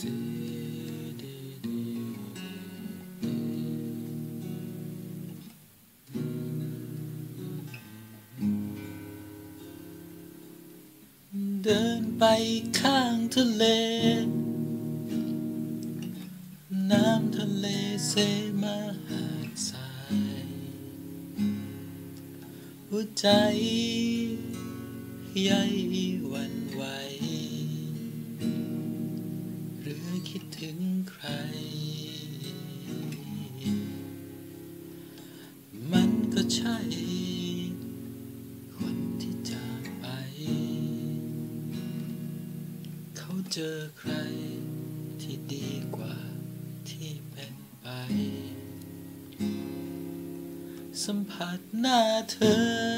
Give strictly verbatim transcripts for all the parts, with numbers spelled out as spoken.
เดินไปข้างทะเลน้ำทะเลเซมาหาดทรายหัวใจใยหวั่นไหวหรือคิดถึงใครมันก็ใช่คนที่จากไปเขาเจอใครที่ดีกว่าที่เป็นไปสัมผัสหน้าเธอ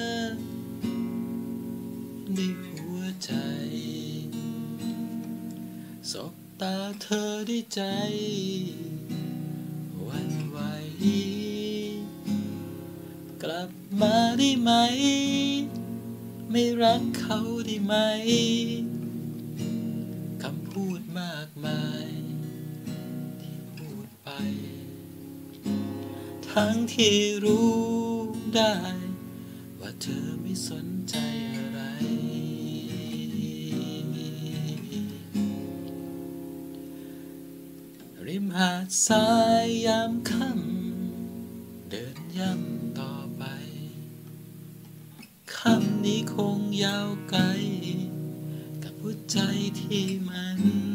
ในหัวใจสบตาเธอด้วยใจหวั่นไหวกลับมาได้ไหมไม่รักเขาได้ไหมคำพูดมากมายที่พูดไปทั้งที่รู้ได้ว่าเธอไม่สนใจอะไรริมหาดทรายยามค่ำเดินย่ำต่อไปค่ำนี้คงยาวไกลกับหัวใจที่มัน